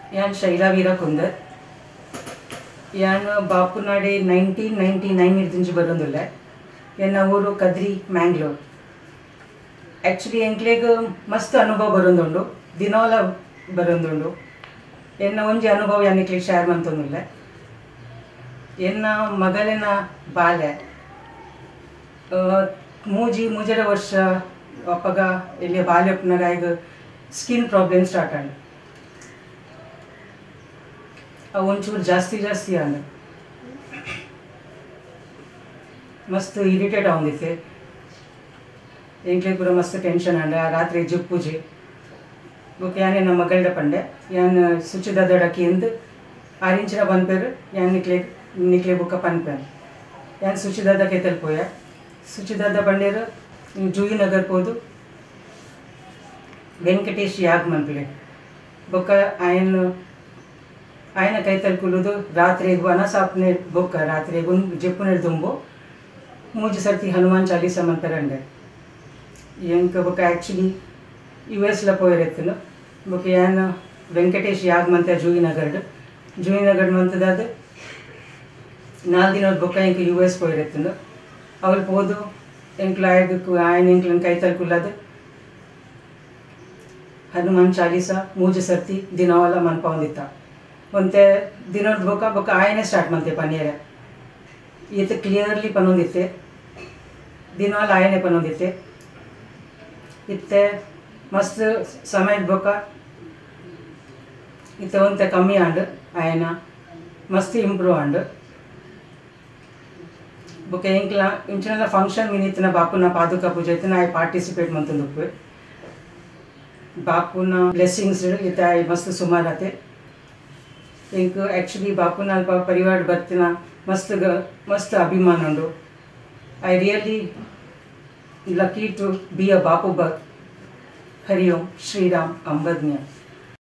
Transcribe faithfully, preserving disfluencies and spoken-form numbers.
यान शैला वीरा कुंदर यान बापुनाडे नैंटीन नैंटी नैन इर्दिंच बरोंदुल्ले एन्न ऊरु कद्री मैंग्लूर एक्चुअली एंक्लेग मस्त अनुभव बरोंदुंडु दिनोल बरोंदुंडु एन्न ಒಂಜಿ अनुभव यानिक्ले शेर मंतोंदुल्ले एन्न मगलिन बाल्य ಮೂಜಿ ಮೂಜರ ವರ್ಷ ಅಪ್ಪಗ ಇಲ್ಲಿ ಬಾಲ್ಯಪ್ಪನಾಗ ಈಗ ಸ್ಕಿನ್ ಪ್ರಾಬ್ಲಮ್ ಸ್ಟಾರ್ಟ್ ಆಂಡ್ ಅವು ಒಂಚೂರು ಜಾಸ್ತಿ ಜಾಸ್ತಿ ಆಂಡ್ ಮಸ್ತ್ ಇರಿಟೇಟ್ ಆಗೊಂದಿತ್ತೆ ಎಂಕ್ಲೆ ಕೂಡ ಮಸ್ತ್ ಟೆನ್ಷನ್ ಆಂಡ್ ರಾತ್ರಿ ಜುಪ್ಪುಜಿ ಓಕೆ ಯಾನೇ ನಮ್ಮ ಮಗಳದ ಪಂಡೆ ಯಾನ್ ಸುಚಿದ ಡಕ್ಕಿ ಎಂದು ಆರಿಂಚಿನ ಪನ್ಪೇರು ಯಾನ್ ನಿಕ್ಲೆ ನಿಕ್ಲೆ ಬುಕ್ಕ ಪನ್ಪೇರು ಯಾನ್ ಸುಚಿದಾದಕ್ಕೆ ತಲುಪೋಯ सुचिदादा बंडेर जूही नगर पोदु वेंकटेश याग मनपले बोक आयन आयन कैतल कुलुदु रात्रि अनसापने बोक रात्रि जेपुने दुंबो मूज सर्ति हनुमान चालीसा मनपरंडे यंक बोक एक्चुअली यूएस ला पोयरेत्तनु बोक यान वेंकटेश याग मनते जूही नगर जूही नगर मंतदाद नाल दिन बोक इंक यूएस पोयरेत्तनु अवल पोदु इंक्ल आयन इंक्ल कैतल कुलद हनुमान चालीसा मूज सर्ति दिनवाल मनपा ಒಂತೆ ದಿನದ ಬೊಕ ಬೊಕ ಆಯನೆ ಸ್ಟಾರ್ಟ್ ಮಂತೆ ಪನಿಯರೆ ಈತ ಕ್ಲಿಯರ್ಲಿ ಪನೊಂದಿತ್ತೆ ದಿನವಾಲ ಆಯನೆ ಪನೊಂದಿತ್ತೆ ಇತ್ತೆ ಮಸ್ತ್ ಸಮಯದ ಬೊಕ ಇತ್ತೆ ಒಂತೆ ಕಮ್ಮಿ ಆಂಡ್ ಆಯನ ಮಸ್ತ್ ಇಂಪ್ರೂವ್ ಆಂಡ್ बोके इंक्ला इंचनला फंक्शन मिनितना बापुना पादुका पूजा इतना आई पार्टिसिपेट मंतुंदुप्पे बापुना ब्लेसिंग्स इता आई मस्त सुमार आते इंक एक्चुअली बापुना परिवार बर्तना मस्त मस्त अभिमान उंडु I really lucky to be a Bapu भक्त हरि ओम श्री राम अंबज्ञ।